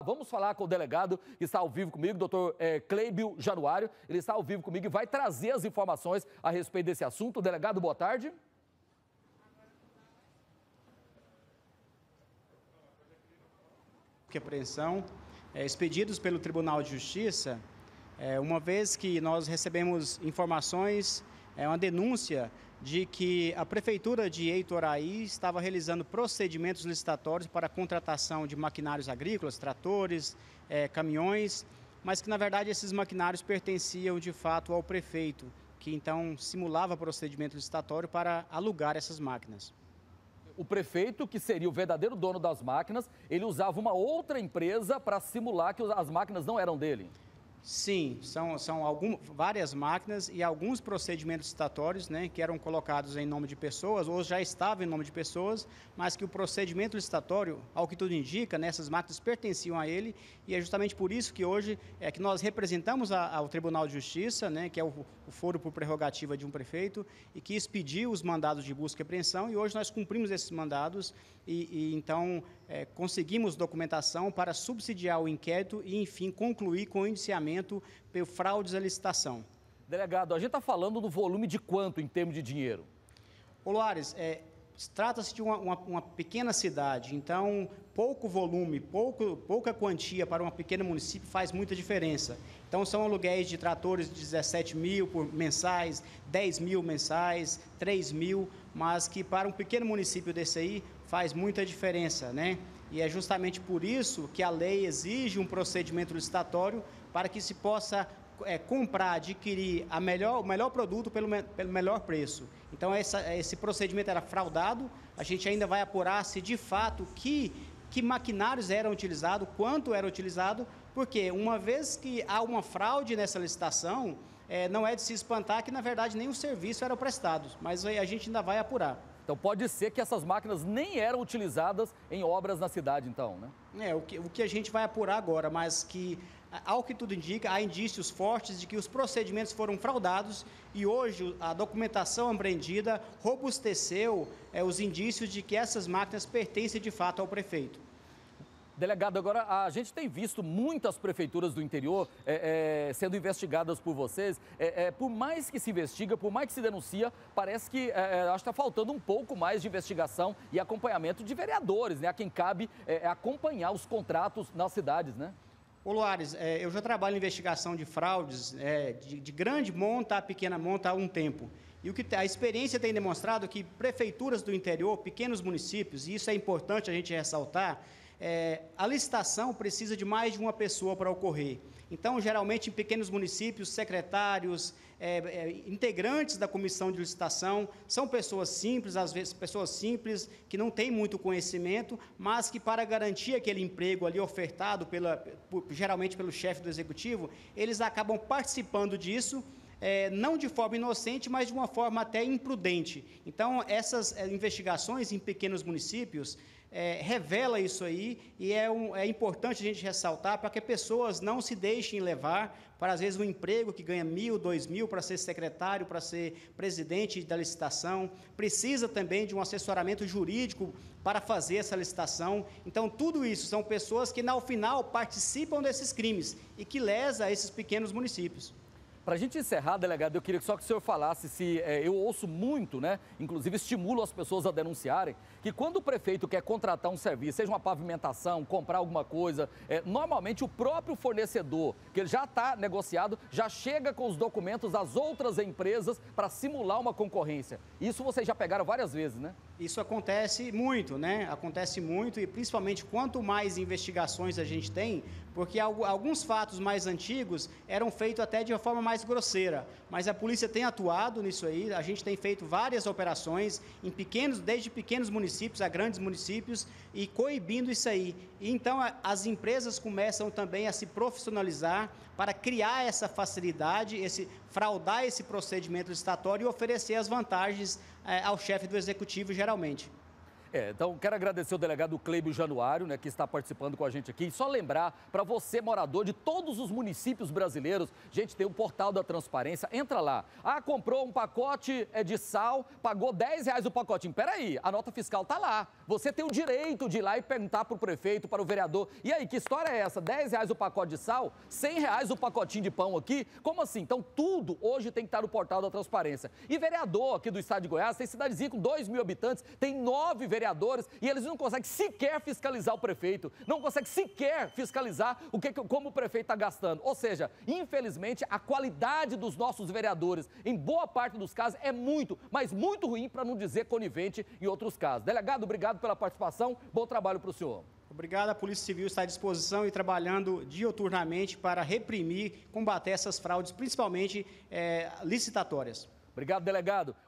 Vamos falar com o delegado que está ao vivo comigo, doutor Cleibio Januário. Ele está ao vivo comigo e vai trazer as informações a respeito desse assunto. Delegado, boa tarde. Que apreensão expedidos pelo Tribunal de Justiça, uma vez que nós recebemos informações, uma denúncia de que a Prefeitura de Heitoraí estava realizando procedimentos licitatórios para a contratação de maquinários agrícolas, tratores, caminhões, mas que na verdade esses maquinários pertenciam de fato ao prefeito, que então simulava procedimento licitatório para alugar essas máquinas. O prefeito, que seria o verdadeiro dono das máquinas, ele usava uma outra empresa para simular que as máquinas não eram dele. Sim, são várias máquinas e alguns procedimentos licitatórios, que eram colocados em nome de pessoas, ou já estavam em nome de pessoas, mas que o procedimento licitatório, ao que tudo indica, essas máquinas pertenciam a ele, e é justamente por isso que hoje que nós representamos ao Tribunal de Justiça, que é o foro por prerrogativa de um prefeito, e que expediu os mandados de busca e apreensão, e hoje nós cumprimos esses mandados e então conseguimos documentação para subsidiar o inquérito e, enfim, concluir com o indiciamento por fraudes à licitação. Delegado, a gente está falando do volume de quanto em termos de dinheiro? Ô Loares, trata-se de uma pequena cidade, então pouco volume, pouca quantia para um pequeno município faz muita diferença. Então são aluguéis de tratores de 17 mil por mensais, 10 mil mensais, 3 mil, mas que para um pequeno município desse aí faz muita diferença, E é justamente por isso que a lei exige um procedimento licitatório para que se possa comprar, adquirir o melhor produto pelo melhor preço. Então esse procedimento era fraudado, a gente ainda vai apurar se de fato que maquinários eram utilizados, quanto era utilizado, porque uma vez que há uma fraude nessa licitação, não é de se espantar que na verdade nem o serviço era prestado, mas a gente ainda vai apurar. Então pode ser que essas máquinas nem eram utilizadas em obras na cidade, então, né? O que a gente vai apurar agora, mas que, ao que tudo indica, há indícios fortes de que os procedimentos foram fraudados e hoje a documentação apreendida robusteceu os indícios de que essas máquinas pertencem de fato ao prefeito. Delegado, agora a gente tem visto muitas prefeituras do interior sendo investigadas por vocês. Por mais que se investiga, por mais que se denuncia, parece que acho que está faltando um pouco mais de investigação e acompanhamento de vereadores, A quem cabe acompanhar os contratos nas cidades, Ô Loares, eu já trabalho em investigação de fraudes, de grande monta a pequena monta há um tempo. E o que a experiência tem demonstrado que prefeituras do interior, pequenos municípios, e isso é importante a gente ressaltar, a licitação precisa de mais de uma pessoa para ocorrer. Então, geralmente, em pequenos municípios, secretários, integrantes da comissão de licitação, são pessoas simples, às vezes pessoas simples, que não têm muito conhecimento, mas que para garantir aquele emprego ali ofertado, geralmente pelo chefe do executivo, eles acabam participando disso, não de forma inocente, mas de uma forma até imprudente. Então, essas investigações em pequenos municípios revela isso aí e é importante a gente ressaltar para que pessoas não se deixem levar para, às vezes, um emprego que ganha 1.000, 2.000 para ser secretário, para ser presidente da licitação. Precisa também de um assessoramento jurídico para fazer essa licitação. Então, tudo isso são pessoas que, ao final, participam desses crimes e que lesam esses pequenos municípios. Para a gente encerrar, delegado, eu queria só que o senhor falasse se eu ouço muito, inclusive estimulo as pessoas a denunciarem, que quando o prefeito quer contratar um serviço, seja uma pavimentação, comprar alguma coisa, normalmente o próprio fornecedor, que ele já está negociado, já chega com os documentos das outras empresas para simular uma concorrência. Isso vocês já pegaram várias vezes, Isso acontece muito, Acontece muito e principalmente quanto mais investigações a gente tem, porque alguns fatos mais antigos eram feitos até de uma forma mais grosseira, mas a polícia tem atuado nisso aí, a gente tem feito várias operações desde pequenos municípios a grandes municípios e coibindo isso aí. E então as empresas começam também a se profissionalizar para criar essa facilidade, fraudar esse procedimento licitatório e oferecer as vantagens ao chefe do executivo geralmente. Então, quero agradecer o delegado Cleibio Januário, que está participando com a gente aqui. E só lembrar, para você, morador de todos os municípios brasileiros, gente, tem o portal da transparência, entra lá. Comprou um pacote de sal, pagou R$10 o pacotinho. Peraí, a nota fiscal está lá. Você tem o direito de ir lá e perguntar para o prefeito, para o vereador. E aí, que história é essa? R$10 o pacote de sal, R$100 o pacotinho de pão aqui? Como assim? Então, tudo hoje tem que estar no portal da transparência. E vereador aqui do estado de Goiás, tem cidadezinha com 2 mil habitantes, tem 9 vereadores e eles não conseguem sequer fiscalizar o prefeito, não conseguem sequer fiscalizar como o prefeito está gastando. Ou seja, infelizmente, a qualidade dos nossos vereadores, em boa parte dos casos, é muito, mas muito ruim, para não dizer conivente em outros casos. Delegado, obrigado pela participação, bom trabalho para o senhor. Obrigado, a Polícia Civil está à disposição e trabalhando diuturnamente para reprimir, combater essas fraudes, principalmente licitatórias. Obrigado, delegado.